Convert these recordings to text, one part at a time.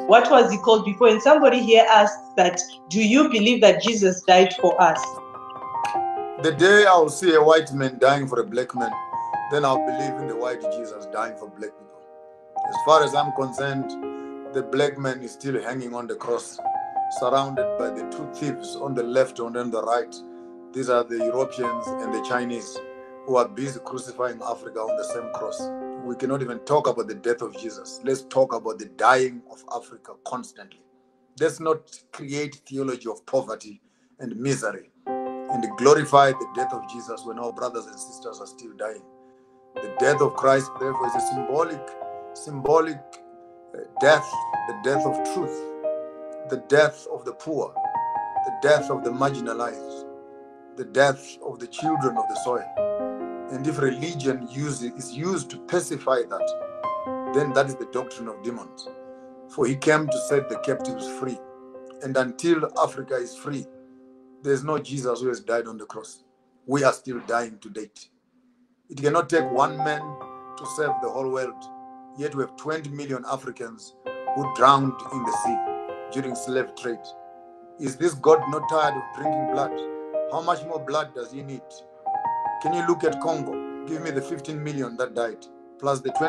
What was he called before? And somebody here asked that, do you believe that Jesus died for us? The day I will see a white man dying for a black man, then I'll believe in the white Jesus dying for black people. As far as I'm concerned, the black man is still hanging on the cross, surrounded by the two thieves on the left and on the right. These are the Europeans and the Chinese who are busy crucifying Africa on the same cross. We cannot even talk about the death of Jesus. Let's talk about the dying of Africa constantly. Let's not create theology of poverty and misery and glorify the death of Jesus when our brothers and sisters are still dying. The death of Christ, therefore, is a symbolic death, the death of truth, the death of the poor, the death of the marginalized, the death of the children of the soil. And if religion is used to pacify that, then that is the doctrine of demons. For he came to set the captives free. And until Africa is free, there's no Jesus who has died on the cross. We are still dying to date. It cannot take one man to save the whole world. Yet we have 20 million Africans who drowned in the sea during slave trade. Is this God not tired of drinking blood? How much more blood does he need? Can you look at Congo? Give me the 15 million that died, plus the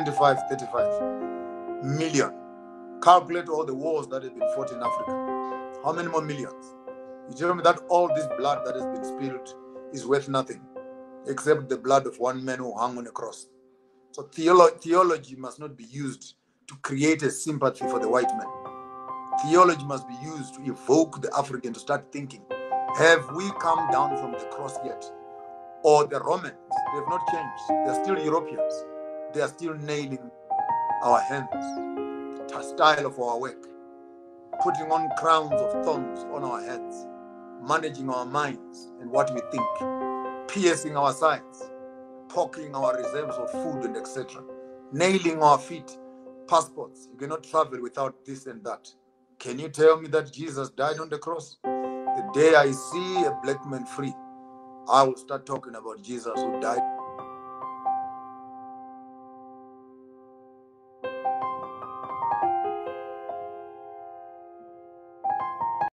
35 million. Calculate all the wars that have been fought in Africa. How many more millions? You tell me that all this blood that has been spilled is worth nothing, except the blood of one man who hung on a cross. So theology must not be used to create a sympathy for the white man. Theology must be used to evoke the African to start thinking, have we come down from the cross yet? Or the Romans, they have not changed. They are still Europeans. They are still nailing our hands, the style of our work, putting on crowns of thorns on our heads, managing our minds and what we think, piercing our sides, poking our reserves of food and etc., nailing our feet, passports. You cannot travel without this and that. Can you tell me that Jesus died on the cross? The day I see a black man free, I will start talking about Jesus who died.